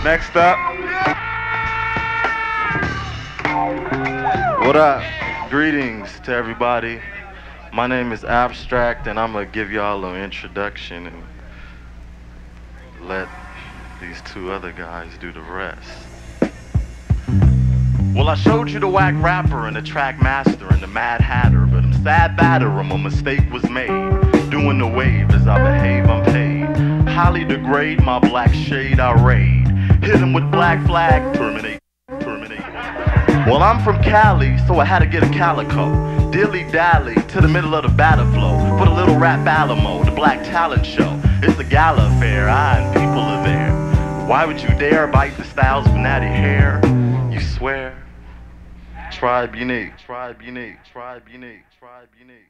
Next up. What up? Greetings to everybody. My name is Abstract, and I'm gonna give y'all an introduction and let these two other guys do the rest. Well, I showed you the whack rapper and the track master and the mad hatter, but I'm sad batter, a mistake was made. Doing the wave as I behave, I'm paid. Highly degrade my black shade, I raid. Hit him with black flag, terminate, terminate. Well, I'm from Cali, so I had to get a calico. Dilly-dally to the middle of the battle flow. Put a little rap Alamo, the black talent show. It's a gala affair, and people are there. Why would you dare bite the styles of natty hair? You swear? Tribe unique, tribe unique, tribe unique, tribe unique.